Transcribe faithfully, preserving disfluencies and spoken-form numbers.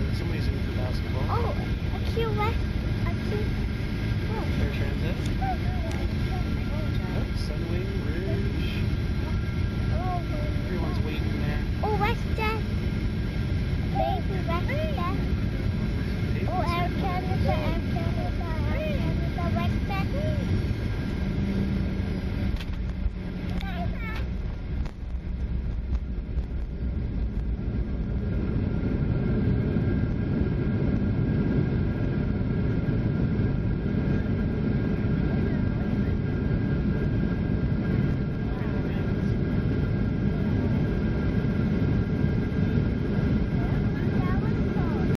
Somebody's in for basketball. Oh, a cute left. A cute. Oh. Fair transit. Oh. Oh, seven